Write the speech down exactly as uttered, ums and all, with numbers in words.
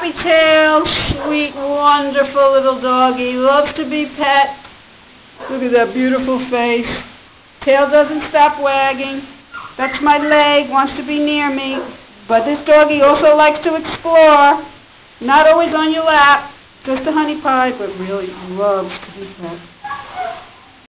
tail, sweet, wonderful little doggy. Loves to be pet. Look at that beautiful face. Tail doesn't stop wagging. That's my leg, wants to be near me. But this doggy also likes to explore. Not always on your lap, just a honey pie, but really loves to be pet.